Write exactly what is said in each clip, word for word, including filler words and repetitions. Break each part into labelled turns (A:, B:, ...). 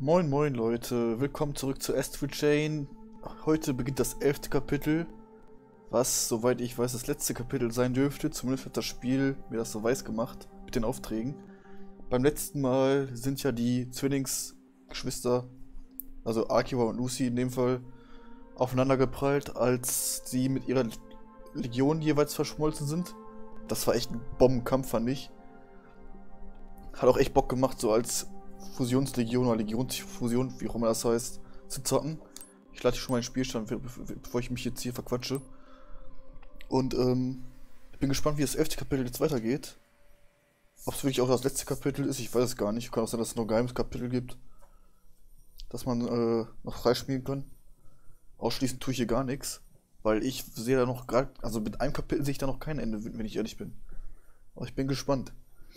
A: Moin moin Leute, willkommen zurück zu Astral Chain. Heute beginnt das elfte Kapitel, was, soweit ich weiß, das letzte Kapitel sein dürfte. Zumindest hat das Spiel mir das so weiß gemacht, mit den Aufträgen. Beim letzten Mal sind ja die Zwillingsgeschwister, also Akiba und Lucy in dem Fall, aufeinander geprallt, als sie mit ihrer Legion jeweils verschmolzen sind. Das war echt ein Bombenkampf, fand ich. Hat auch echt Bock gemacht, so als Fusionslegion oder Legionsfusion, wie auch immer das heißt, zu zocken. Ich lade schon mal den Spielstand, bevor ich mich jetzt hier verquatsche. Und ähm, ich bin gespannt, wie das elfte Kapitel jetzt weitergeht. Ob es wirklich auch das letzte Kapitel ist, ich weiß es gar nicht. Kann auch sein, dass es noch ein geheimes Kapitel gibt, das man äh, noch freispielen kann. Ausschließend tue ich hier gar nichts, weil ich sehe da noch gerade, also mit einem Kapitel sehe ich da noch kein Ende, wenn ich ehrlich bin. Aber ich bin gespannt.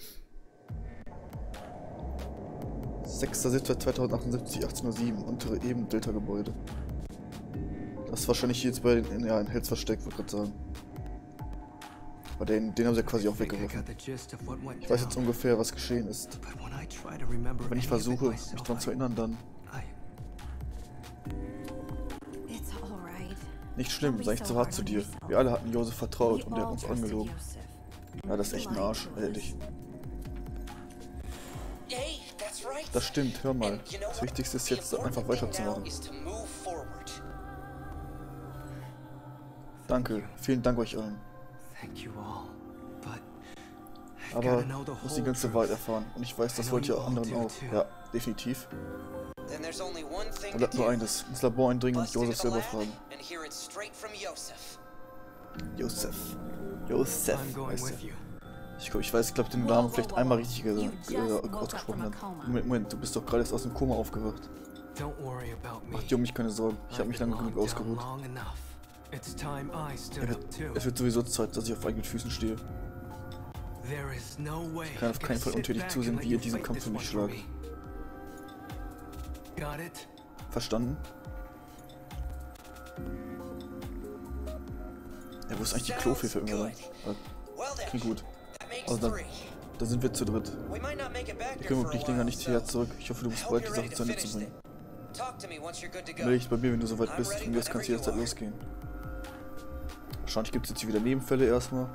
A: sechster siebter zweitausendachtzehn, achtzehn Uhr sieben, untere Eben, Delta-Gebäude. Das ist wahrscheinlich hier jetzt bei den, ja, in Hells versteckt, würde ich gerade sagen. Aber den, den haben sie ja quasi auch weggeworfen. Ich weiß jetzt ungefähr, was geschehen ist. Wenn ich versuche, mich daran zu erinnern, dann... Nicht schlimm, sei nicht zu hart zu dir. Wir alle hatten Josef vertraut und er hat uns angelogen. Ja, das ist echt ein Arsch, ehrlich. Das stimmt, hör mal. Das Wichtigste ist jetzt, einfach weiterzumachen. Danke, vielen Dank euch allen. Aber ich muss die ganze Wahrheit erfahren. Und ich weiß, das wollt ihr anderen auch. Ja, definitiv. Da bleibt nur eines. Ins Labor eindringen und Josef selber fragen. Josef. Josef, heißt er. Ich glaube, ich weiß, ich glaube, den Namen vielleicht einmal richtig äh, ausgesprochen hat. Moment, Moment, du bist doch gerade erst aus dem Koma aufgewacht. Mach dir um mich keine Sorgen. Ich habe mich lange genug ausgeruht. Ja, es wird sowieso Zeit, dass ich auf eigenen Füßen stehe. Ich kann auf keinen Fall untätig zusehen, wie ihr diesen Kampf für mich schlagt. Verstanden? Ja, wo ist eigentlich die Klofee für irgendwann? Klingt gut. Also dann, da sind wir zu dritt. Wir können wirklich länger nicht hierher zurück. Ich hoffe, du bist bereit, die Sache zu Ende zu bringen. Melde dich bei mir, wenn du soweit bist. Von mir aus kannst du jederzeit losgehen. Wahrscheinlich gibt es jetzt hier wieder Nebenfälle erstmal.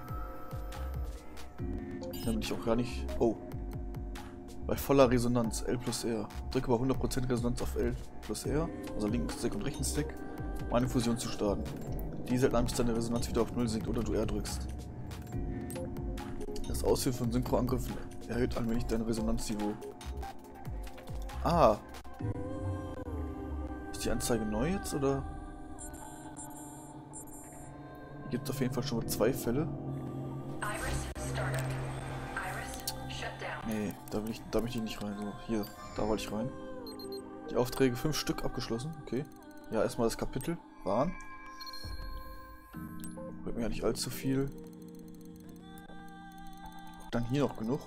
A: Dann bin ich auch gar nicht... Oh. Bei voller Resonanz, L plus R. Drücke bei hundert Prozent Resonanz auf L plus R, also linken Stick und rechten Stick, um eine Fusion zu starten. Diese hält an, bis deine Resonanz wieder auf null sinkt oder du R drückst. Das Ausführen von Synchroangriffen erhöht allmählich dein Resonanzniveau. Ah. Ist die Anzeige neu jetzt, oder? Hier gibt es auf jeden Fall schon mal zwei Fälle. Nee, da will ich, da möchte ich nicht rein. So, hier, da wollte ich rein. Die Aufträge, fünf Stück abgeschlossen, okay. Ja, erstmal das Kapitel. Waren. Wird mir ja nicht allzu viel. Dann hier noch genug.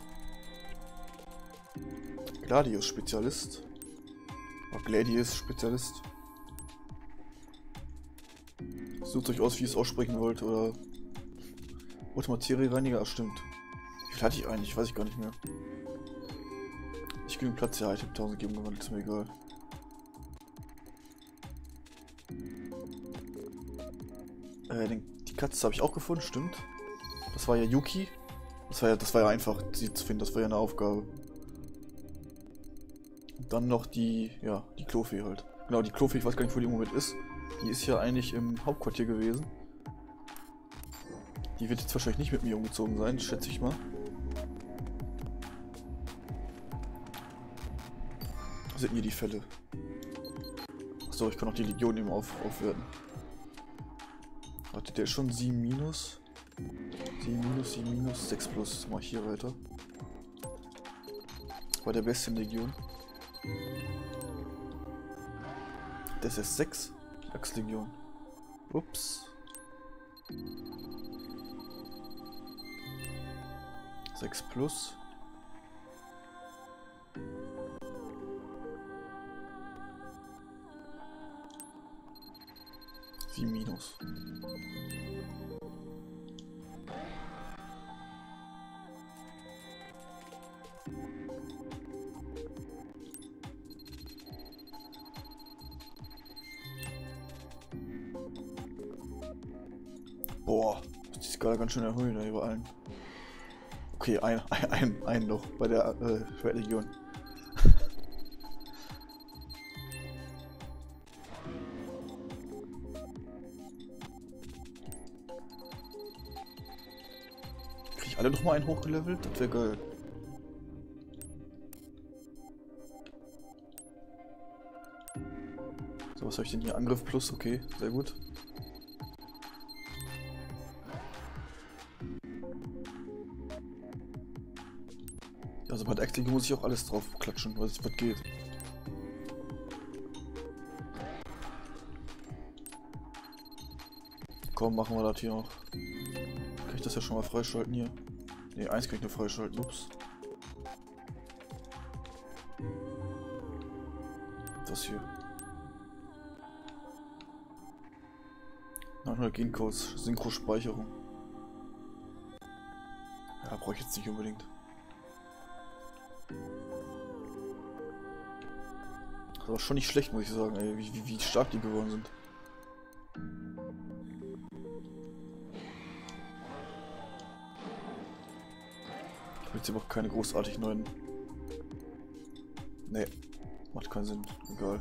A: Gladius Spezialist. Oder Gladius Spezialist. Sucht euch aus, wie ihr es aussprechen wollt, oder... Automateriereiniger, ah, stimmt. Wie viel hatte ich eigentlich? Weiß ich gar nicht mehr. Ich genügend Platz, ja, ich habe tausend gegeben gewandelt, ist mir egal. Äh, den, die Katze habe ich auch gefunden, stimmt. Das war ja Yuki. Das war ja, das war ja einfach, sie zu finden, das war ja eine Aufgabe. Und dann noch die, ja, die Klofee halt. Genau, die Klofee, ich weiß gar nicht, wo die im Moment ist. Die ist ja eigentlich im Hauptquartier gewesen. Die wird jetzt wahrscheinlich nicht mit mir umgezogen sein, schätze ich mal. Wo sind hier die Fälle? Achso, ich kann auch die Legion eben auf, aufwerten. Warte, der ist schon sieben minus. sieben minus, sieben minus, sechs plus. Mach ich hier weiter. Bei der besten Legion. Das ist sechs. Achslegion. Ups. sechs plus. sieben minus. Boah, die Skala ganz schön erhöhen, ja, über allen. Okay, ein, ein, ein, ein noch bei der äh, Schwertlegion. Krieg ich alle noch mal einen hochgelevelt? Das wäre geil. So, was habe ich denn hier? Angriff plus, okay, sehr gut. Also bei der Ex-Liga muss ich auch alles drauf klatschen, was, was geht. Komm, machen wir das hier noch. Kann ich das ja schon mal freischalten hier? Ne, eins kann ich nur freischalten, ups. Das hier. neunhundert Gencodes, Synchro-Speicherung. Ja, brauche ich jetzt nicht unbedingt. Das war schon nicht schlecht, muss ich sagen, ey, wie, wie, wie stark die geworden sind. Ich will jetzt aber auch keine großartig neuen... Nee, macht keinen Sinn, egal.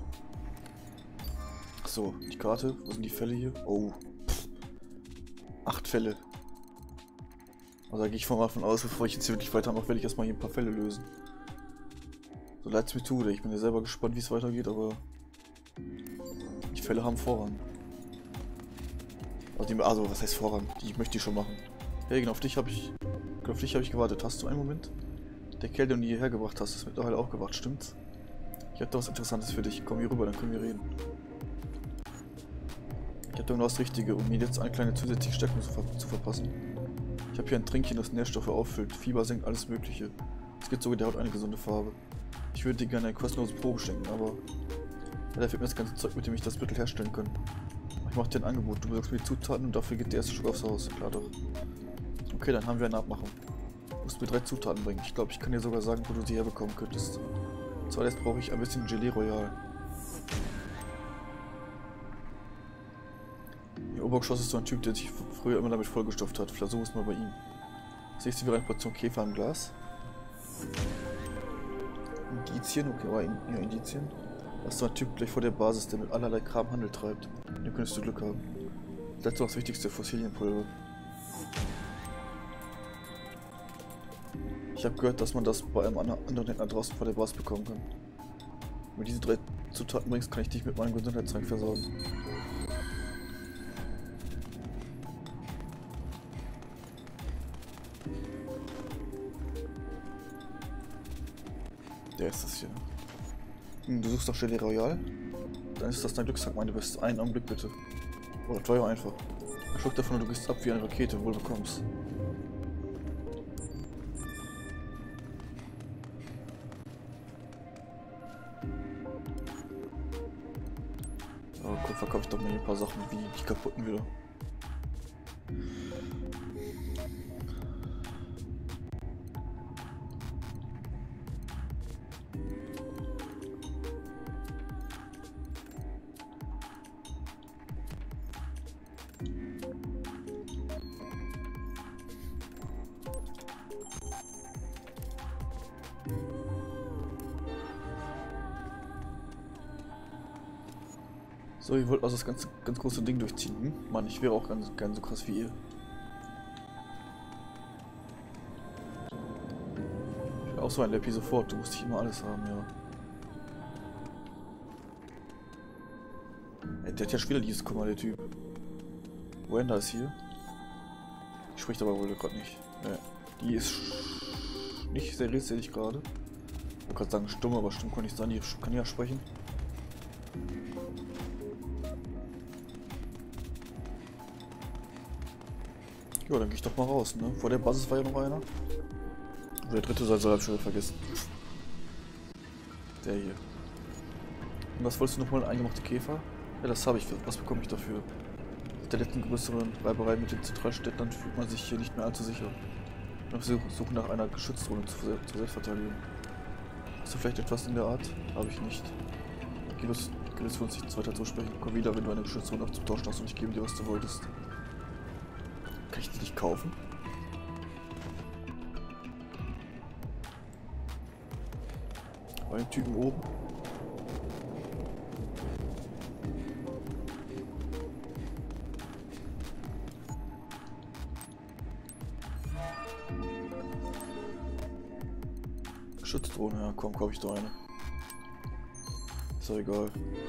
A: So, die Karte, wo sind die Fälle hier? Oh, pff. Acht Fälle. Also da gehe ich von davon aus, bevor ich jetzt hier wirklich weitermache, werde ich erstmal hier ein paar Fälle lösen. So leid es mir tut, ich bin ja selber gespannt, wie es weitergeht, aber die Fälle haben Vorrang. Also, die, also was heißt Vorrang? Die möchte ich schon machen. Ja, genau, auf dich habe ich, auf dich habe ich gewartet. Hast du einen Moment? Der Kerl, den du hierher gebracht hast, ist mittlerweile auch gewacht, stimmt's? Ich habe da was Interessantes für dich. Komm hier rüber, dann können wir reden. Ich habe da genau das Richtige, um mir jetzt eine kleine zusätzliche Stärkung zu, ver zu verpassen. Ich habe hier ein Trinkchen, das Nährstoffe auffüllt. Fieber senkt, alles Mögliche. Es gibt sogar der Haut eine gesunde Farbe. Ich würde dir gerne eine kostenlose Probe schenken, aber leider fehlt mir das ganze Zeug, mit dem ich das Mittel herstellen kann. Ich mache dir ein Angebot, du besorgst mir die Zutaten und dafür geht der erste Schluck aufs Haus. Klar doch. Okay, dann haben wir eine Abmachung. Du musst mir drei Zutaten bringen. Ich glaube, ich kann dir sogar sagen, wo du sie herbekommen könntest. Zuallererst brauche ich ein bisschen Gelee Royal. Im Obergeschoss ist so ein Typ, der sich früher immer damit vollgestopft hat. Versuch es mal bei ihm. Siehst du wie eine Portion Käfer im Glas? Indizien, okay, aber in, ja, Indizien. Das ist so ein Typ gleich vor der Basis, der mit allerlei Kram Handel treibt. Mit dem könntest du Glück haben. Das letzte, das wichtigste, Fossilienpulver. Ich habe gehört, dass man das bei einem anderen Händler draußen vor der Basis bekommen kann. Wenn du diese drei Zutaten bringst, kann ich dich mit meinem Gesundheitstrank versorgen. Der ist das hier. Hm, du suchst doch Gelee Royal? Dann ist das dein Glückstrank, meine Beste. Einen Augenblick bitte. Oder teuer einfach. Ein Schluck davon und du gehst ab wie eine Rakete, wohl bekommst. Oh, guck, verkaufe ich doch mal hier ein paar Sachen wie die kaputten wieder. So, ihr wollt also das ganz, ganz große Ding durchziehen, hm? Mann, ich wäre auch ganz, gern so krass wie ihr. Ich will auch so ein Lappy sofort, du musst nicht immer alles haben, ja. Ey, der hat ja schon wieder dieses Kummer, der Typ. Wanda ist hier. Die spricht aber wohl gerade nicht. Ja, die ist nicht sehr redselig gerade. Ich wollte gerade sagen stumm, aber stumm kann nicht sein, die kann ja sprechen. Ja, dann gehe ich doch mal raus, ne? Vor der Basis war ja noch einer. Und der dritte soll ich schon wieder vergessen. Der hier. Und was wolltest du noch mal? Eingemachte Käfer? Ja, das habe ich. Was bekomme ich dafür? Nach der letzten größeren Reiberei mit den Zentralstädtern fühlt man sich hier nicht mehr allzu sicher. Ich suche nach einer Geschütztruhe zur Selbstverteidigung. Hast du vielleicht etwas in der Art? Habe ich nicht. Gib es für uns nichts weiter zu sprechen. Komm wieder, wenn du eine Geschütztruhe noch zum Tauschen hast und ich gebe dir, was du wolltest. Kann ich die nicht kaufen? Bei den Typen oben. Schutzdrohne, ja komm, kaufe ich doch eine. Ist doch egal.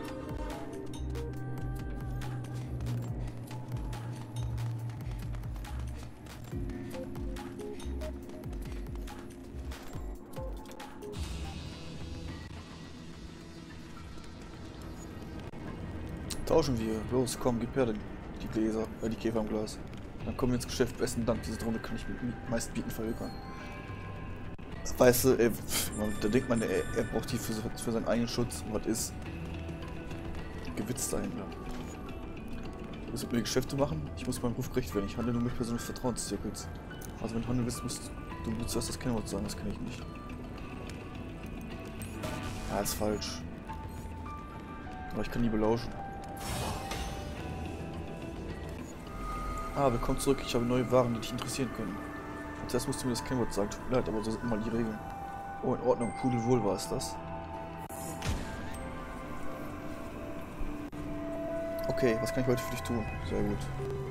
A: Tauschen wir. Los, komm, gib her die Gläser, äh, die Käfer im Glas. Dann kommen wir ins Geschäft. Besten Dank, diese Drohne kann ich mit den meisten Bieten verhökern. Weißt du, ey, pff, da denkt man, er, er braucht die für, für seinen eigenen Schutz. Und was ist? Gewitz dahinter. Du musst mit mir Geschäfte machen? Ich muss meinem Ruf gerecht werden. Ich handle nur mit Personen des Vertrauenszirkels. Also wenn du handeln willst, musst du mir zuerst das Kennwort sagen. Das kenne ich nicht. Ja, ist falsch. Aber ich kann nie belauschen. Ah, willkommen zurück. Ich habe neue Waren, die dich interessieren können. Und zuerst musst du mir das Kennwort sagen. Tut mir leid, aber so sind immer die Regeln. Oh, in Ordnung. Pudelwohl war es das. Okay, was kann ich heute für dich tun? Sehr gut.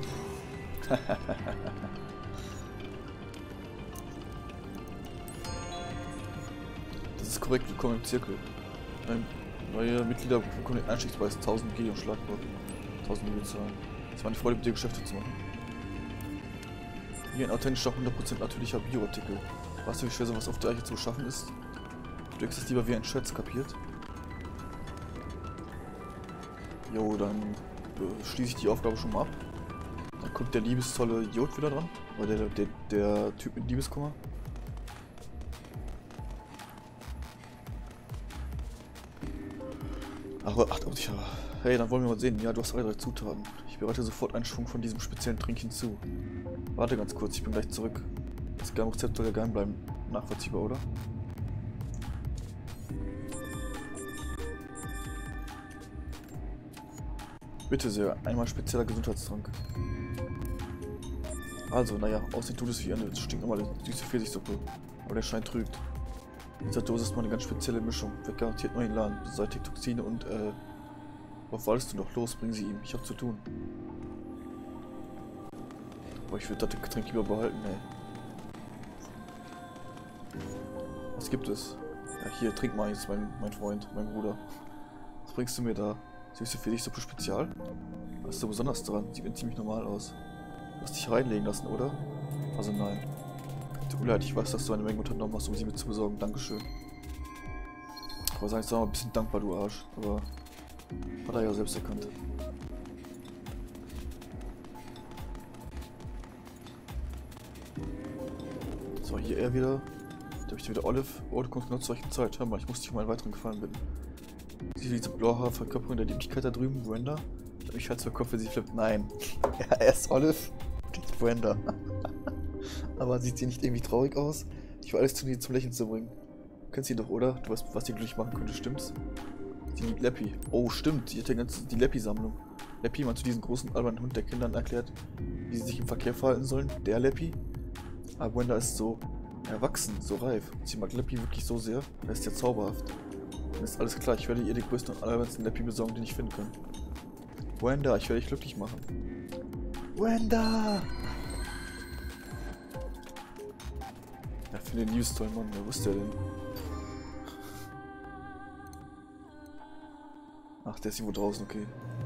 A: Das ist korrekt, willkommen im Zirkel. Neue Mitglieder bekommen den Einstiegspreis tausend G und Schlagwort. tausend G zahlen. Es war eine Freude, mit dir Geschäfte zu machen. Hier ein authentischer, hundert Prozent natürlicher Bioartikel. Weißt du, wie schwer sowas auf der Eiche zu beschaffen ist? Du denkst es lieber wie ein Scherz, kapiert? Jo, dann äh, schließe ich die Aufgabe schon mal ab. Dann kommt der liebestolle Idiot wieder dran. Oder der, der, der Typ mit Liebeskummer. Ach, ach, ach, ja. Hey, dann wollen wir mal sehen. Ja, du hast alle drei Zutaten. Ich bereite sofort einen Schwung von diesem speziellen Trinkchen zu. Warte ganz kurz, ich bin gleich zurück. Das Geheimrezept soll ja geheim bleiben. Nachvollziehbar, oder? Bitte sehr, einmal spezieller Gesundheitstrank. Also, naja, aussehen tut es wie eine stinknormale süße Pfirsichsuppe. Aber der Schein trügt. In dieser Dose ist mal eine ganz spezielle Mischung. Wird garantiert neuen Laden. Beseitigt Toxine und, äh... worauf wartest du noch? Los, bring sie ihm. Ich hab zu tun. Aber ich würde das Getränk lieber behalten, ey. Was gibt es? Ja, hier, trink mal jetzt, mein, mein Freund, mein Bruder. Was bringst du mir da? Süße Pfirsichsuppe Spezial? Was ist so besonders dran? Sieht mir ziemlich normal aus. Du hast dich reinlegen lassen, oder? Also nein. Tut mir leid, ich weiß, dass du eine Menge unternommen hast, um sie mir zu besorgen. Dankeschön. Aber sei jetzt mal ein bisschen dankbar, du Arsch. Aber hat er ja selbst erkannt. So, hier er wieder. Da habe ich wieder Olive. Oh, du kommst genau zur rechten Zeit. Hör mal, ich muss dich um einen weiteren Gefallen bitten. Siehst du diese blaue Verkörperung der Lieblichkeit da drüben, Brenda? Ich hab mich Hals vor Kopf, wenn sie flippt. Nein. Ja, er ist Olive. Die ist Brenda. Aber sieht sie nicht irgendwie traurig aus? Ich will alles tun, sie zum Lächeln zu bringen. Du kennst sie doch, oder? Du weißt, was sie glücklich machen könnte, stimmt's? Sie liebt Leppi. Oh, stimmt. Sie hat ja ganz die Leppi-Sammlung. Leppi, man zu diesem großen albernen Hund der Kindern erklärt, wie sie sich im Verkehr verhalten sollen. Der Leppi. Aber Brenda ist so erwachsen, so reif. Sie mag Leppi wirklich so sehr. Er ist ja zauberhaft. Dann ist alles klar. Ich werde ihr den größten und allerbesten Leppi besorgen, den ich finden kann. Brenda, ich werde dich glücklich machen. Brenda! Ja, für den News tollen Mann. Wer wusste er denn? Ach, der ist irgendwo draußen, okay.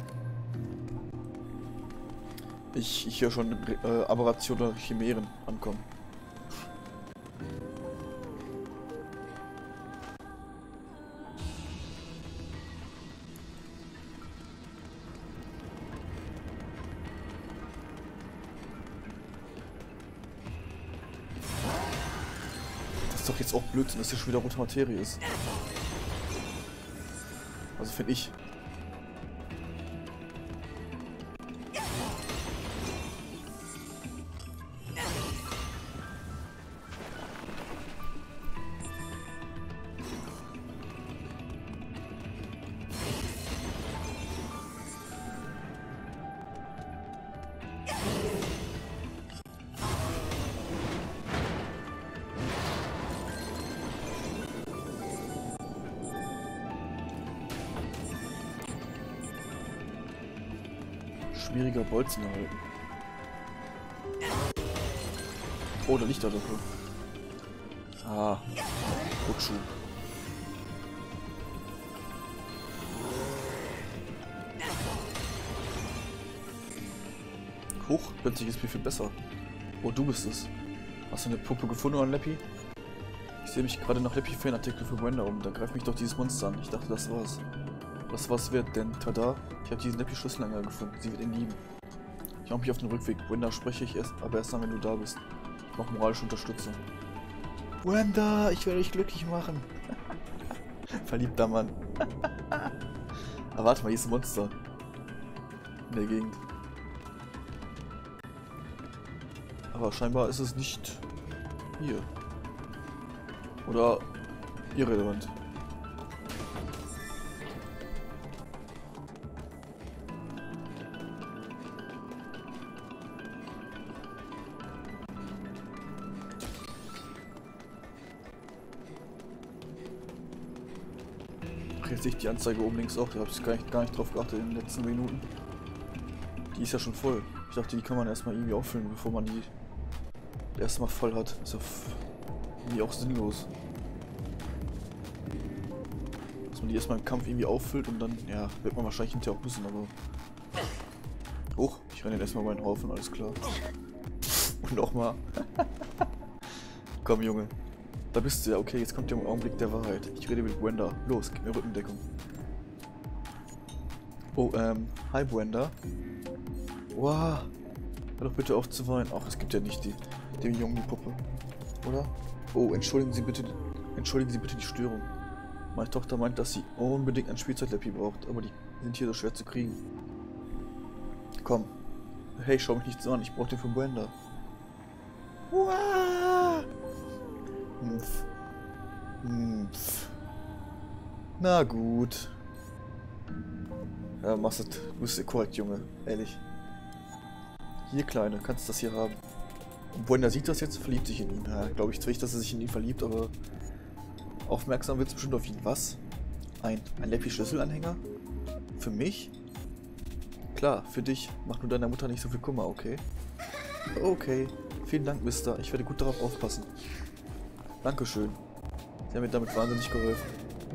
A: Ich, ich höre schon äh, Aberrationen oder Chimären ankommen. Das ist doch jetzt auch Blödsinn, dass hier schon wieder rote Materie ist. Also finde ich. schwieriger Bolzen erhalten. Oh, da liegt er doch. Ah, Rutschub. Hoch, plötzlich ist mir viel besser. Oh, du bist es. Hast du eine Puppe gefunden oder ein Leppi? Ich sehe mich gerade nach Leppi-Fanartikel für Brenda um. Da greift mich doch dieses Monster an. Ich dachte, das war's. Das war's wert, denn tada, ich habe diesen Leppi-Schlüsselanhänger gefunden. Sie wird ihn lieben. Ich mache mich auf den Rückweg. Brenda spreche ich erst, aber erst dann, wenn du da bist. Ich mache moralische Unterstützung. Brenda, ich werde dich glücklich machen. Verliebter Mann. Aber warte mal, hier ist ein Monster. In der Gegend. Aber scheinbar ist es nicht hier. Oder irrelevant. Ach, jetzt sehe ich die Anzeige oben links auch. Da habe ich gar nicht, gar nicht drauf geachtet in den letzten Minuten. Die ist ja schon voll. Ich dachte, die kann man erstmal irgendwie auffüllen, bevor man die erstmal voll hat. Ist ja irgendwie auch sinnlos. Dass man die erstmal im Kampf irgendwie auffüllt und dann, ja, wird man wahrscheinlich hinterher auch müssen, aber. Hoch, ich renne erstmal meinen Haufen, alles klar. Und nochmal. Komm, Junge. Da bist du ja, okay, jetzt kommt der Augenblick der Wahrheit. Ich rede mit Brenda. Los, gib mir Rückendeckung. Oh, ähm, hi Brenda. Wow. Hör doch bitte auf zu weinen. Ach, es gibt ja nicht die, dem Jungen die Puppe. Oder? Oh, entschuldigen Sie bitte, entschuldigen Sie bitte die Störung. Meine Tochter meint, dass sie unbedingt ein Spielzeugleppi braucht, aber die sind hier so schwer zu kriegen. Komm. Hey, schau mich nicht so an, ich brauche den für Brenda. Wow. Mpf. Mpf. Na gut. Ja, machst das. Du bist korrekt, Junge. Ehrlich. Hier, Kleine, kannst du das hier haben. Und Brenda sieht das jetzt, verliebt sich in ihn. Ja, glaube ich zwar nicht, dass er sich in ihn verliebt, aber aufmerksam wird es bestimmt auf ihn. Was? Ein, ein Leppi-Schlüsselanhänger? Für mich? Klar, für dich. Mach nur deiner Mutter nicht so viel Kummer, okay? Okay. Vielen Dank, Mister. Ich werde gut darauf aufpassen. Dankeschön. Sie haben mir damit wahnsinnig geholfen.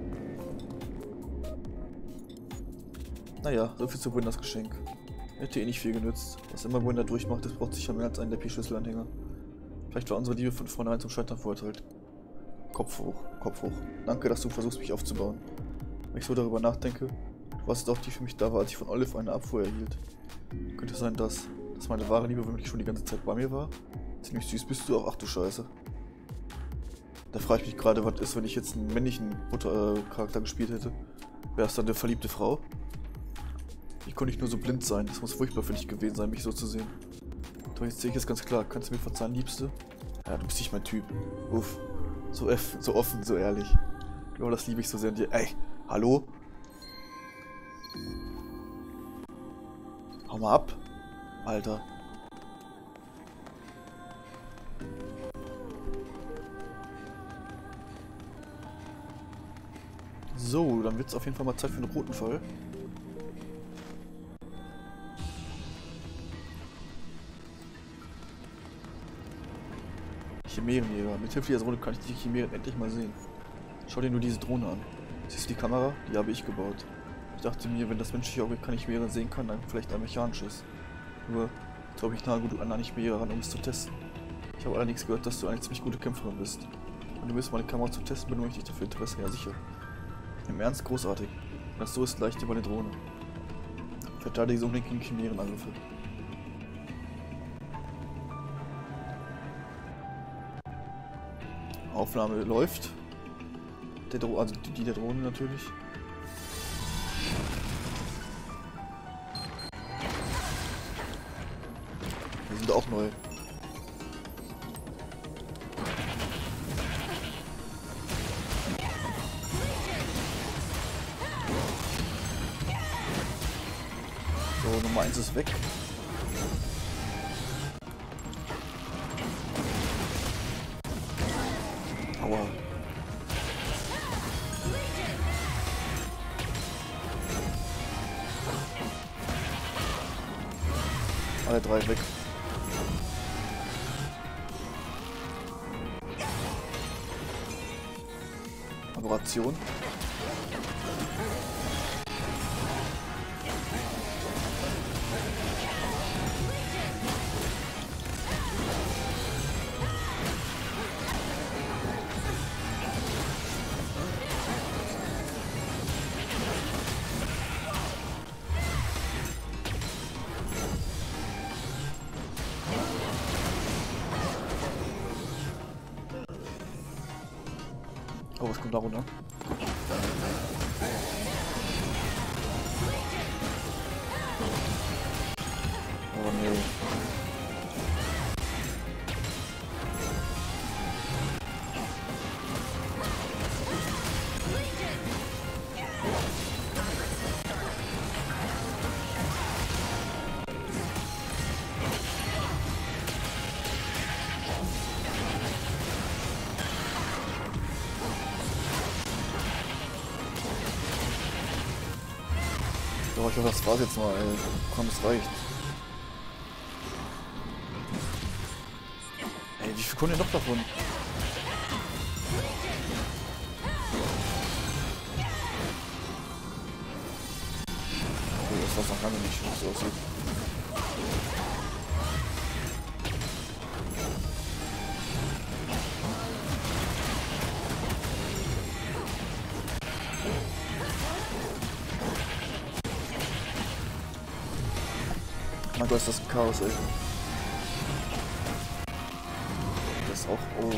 A: Naja, so viel zu Brendas Geschenk. Hätte eh nicht viel genützt. Was immer Brenda durchmacht, das braucht sicher mehr als einen Leppi-Schlüsselanhänger. Vielleicht war unsere Liebe von vornherein zum Scheitern verurteilt. Kopf hoch, Kopf hoch. Danke, dass du versuchst, mich aufzubauen. Wenn ich so darüber nachdenke, du warst doch die für mich da war, als ich von Olive eine Abfuhr erhielt. Könnte es sein, dass, dass meine wahre Liebe wirklich schon die ganze Zeit bei mir war? Ziemlich süß bist du auch, ach du Scheiße. Da frage ich mich gerade, was ist, wenn ich jetzt einen männlichen Mutter-Charakter äh, gespielt hätte. Wäre es dann eine verliebte Frau? Wie konnte ich nur so blind sein? Das muss furchtbar für dich gewesen sein, mich so zu sehen. Doch jetzt sehe ich es ganz klar. Kannst du mir verzeihen, Liebste? Ja, du bist nicht mein Typ. Uff. So, F, so offen, so ehrlich. Genau, das liebe ich so sehr an dir. Ey, hallo? Hau mal ab. Alter. So, dann wird es auf jeden Fall mal Zeit für einen roten Fall. Chimärenjäger. Mithilfe dieser Drohne kann ich die Chimären endlich mal sehen. Schau dir nur diese Drohne an. Siehst du die Kamera? Die habe ich gebaut. Ich dachte mir, wenn das menschliche Auge keine Chimären sehen kann, dann vielleicht ein mechanisches. Nur, glaube ich nahe genug an eine Chimäre ran, um es zu testen. Ich habe allerdings gehört, dass du eine ziemlich gute Kämpferin bist. Und du willst meine Kamera zu testen, benötige ich dich dafür Interesse. Ja, sicher. Im Ernst, großartig. Wenn das so ist, leicht über eine Drohne. Verteidige so unbedingt gegen Chimärenangriffe. Aufnahme läuft. Der Dro also die, die der Drohne natürlich. Die sind auch neu. So, Nummer eins ist weg. Aua. Alle drei weg. Aberration. Oh, was kommt da runter? Oh nee. Oh, ich hoffe, das war's jetzt mal, ey. Komm, es reicht. Ey, wie viel kommt denn noch davon? Okay, das war's noch lange nicht, wie es so aussieht. Mein Gott, ist das ein Chaos, ey. Das ist auch... Oh.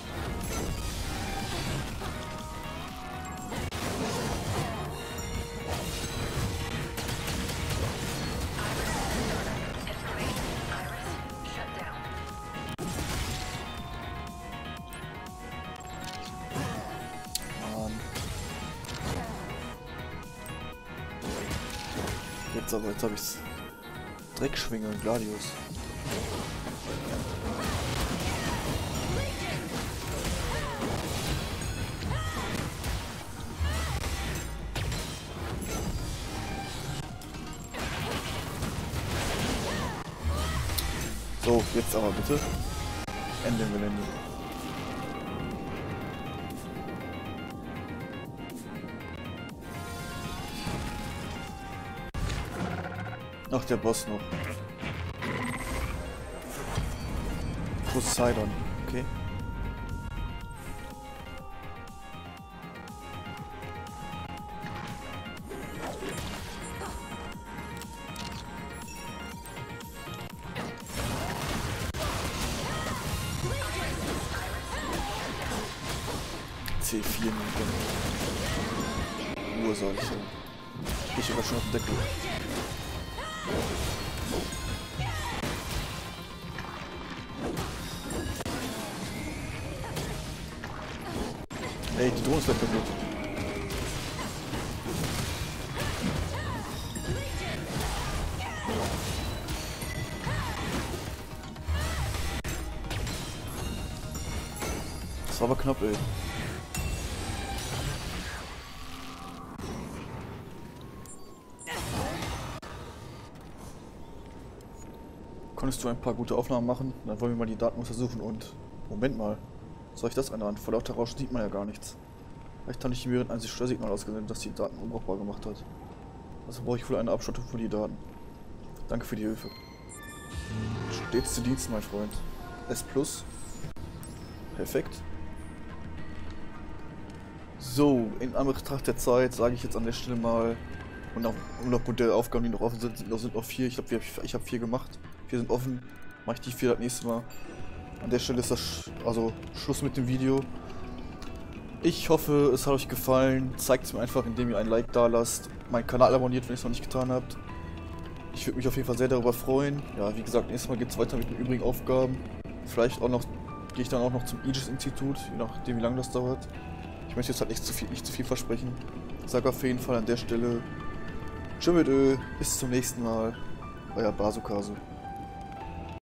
A: Mann. Jetzt aber, jetzt hab ich's. Dreckschwinge und Gladius. So, jetzt aber bitte. Ende Gelände. Ach, der Boss noch. Poseidon, okay. C vier Minuten. Ursache. Ich aber schon auf dem Deckel. Ey, die Drohne ist weg kaputt. Das war aber knapp, ey. Konntest du ein paar gute Aufnahmen machen? Dann wollen wir mal die Daten untersuchen und... Moment mal. Soll ich das ändern? Vor lauter Rauschen sieht man ja gar nichts. Vielleicht habe ich mir ein Störsignal ausgesendet, das die Daten unbrauchbar gemacht hat. Also brauche ich wohl eine Abschottung für die Daten. Danke für die Hilfe. Stets zu Dienst, mein Freund. S plus. Perfekt. So, in Anbetracht der Zeit sage ich jetzt an der Stelle mal, und auch aufgrund der Aufgaben, die noch offen sind, sind noch, sind noch vier. Ich glaube, ich habe vier gemacht. Vier sind offen. Mache ich die vier das nächste Mal. An der Stelle ist das also Schluss mit dem Video. Ich hoffe, es hat euch gefallen. Zeigt es mir einfach, indem ihr ein Like da lasst. Meinen Kanal abonniert, wenn ihr es noch nicht getan habt. Ich würde mich auf jeden Fall sehr darüber freuen. Ja, wie gesagt, nächstes Mal geht es weiter mit den übrigen Aufgaben. Vielleicht auch noch, gehe ich dann auch noch zum Aegis-Institut, je nachdem wie lange das dauert. Ich möchte jetzt halt nicht zu viel, nicht zu viel versprechen. Ich sage auf jeden Fall an der Stelle Tschö mit Ö, bis zum nächsten Mal. Euer Basukasu.